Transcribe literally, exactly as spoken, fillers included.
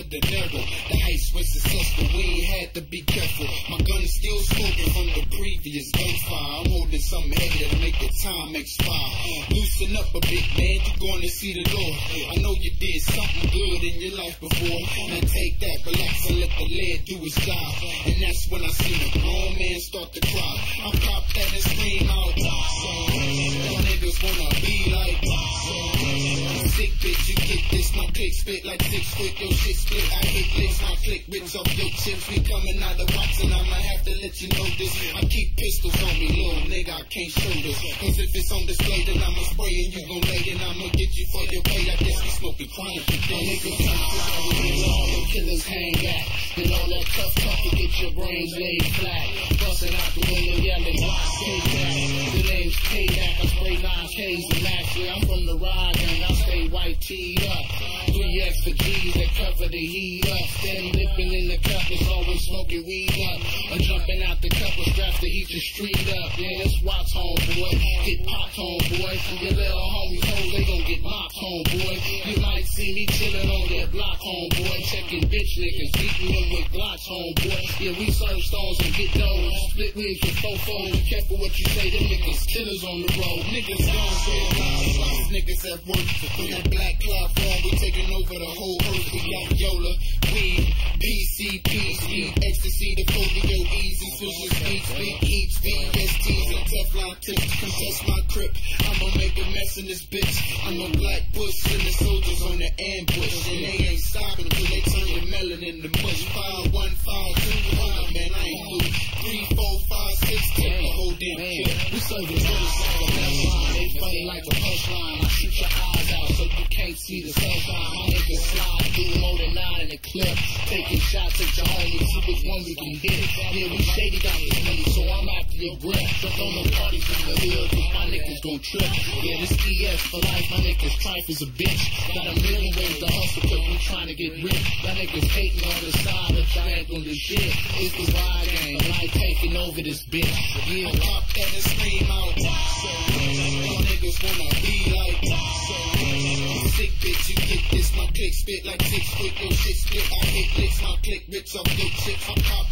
De Niro. The heights were successful, we ain't had to be careful. My gun is still smoking from the previous gunfire. I'm holding something heavy to make the time expire. Loosen up a bit, man, you gonna see the Lord. I know you did something good in your life before. Now take that, relax and let the lead do its job. And that's when I seen a grown man start to cry. I popped that and scream out. Y'all niggas wanna be like sick bitch, you get this, my click spit like six foot, your shit split, I hit licks, my click rips off your chips, we coming out of Watson, I'ma have to let you know this, I keep pistols on me, little nigga, I can't show this, cause if it's on display, then I'ma spray and you gon' lay, then I'ma get you for your pay, I guess we smoking chronic today. Niggas come fly with me, all them killers hang back, and all that tough talk to get your brains laid flat, busting out the window, yelling, take that, the name's Payback, I spray nine K's and Max, yeah, I'm from the ride, gang, I stay white teed up, three extra G's that cover the heat up, steady living in the cup, it's always smoking weed up, or jumping out the cup with straps to heat your street up, yeah, that's Watts, homeboy, get popped, homeboy, your little homies, hoes, they gon' get mocked, homeboy, you might see me chillin' on that block, homeboy, checking bitch niggas, beating them with Glocks, homeboy, yeah, we serve stones and get those, split wings with fofos, be careful what you say, them niggas killers on the road, niggas gon' realize, niggas at work, when that black cloud form, we taking over the whole earth, we got Yola, weed, P C P, weed, ecstasy, the polio, easy, switches, beats, big heats, V S Ts, and Teflon tips, contest my crib, I'ma make a mess in this bitch, I'm a black bush, and the soldiers on the ambush, and they ain't stopping until they turn the melon into mush, five, one, five, two, one, man, I ain't blue, three, four, five, six, take the whole damn clip, we serving bullets on the left line, they funny like a punchline, I shoot your eyes out so you can't see the sunshine, my niggas slide through more than nine in the clip, taking shots at your homies, see which one we can hit, yeah, we shady got this money, so I'm after your breath, jump on the parties in the hood, cause my niggas gon' trip, yeah, this E S for life, my niggas trife is a bitch, got a million ways to hustle cause we trying to get rich, y'all niggas hating on the side, but y'all ain't on this shit, it's the ride gang, life taking over this bitch, yeah, pop that and scream out, y'all niggas wanna be like, sick bitch, you get this, my click spit like six foot, your shit split, I hit licks, my click rips off your chips, I pop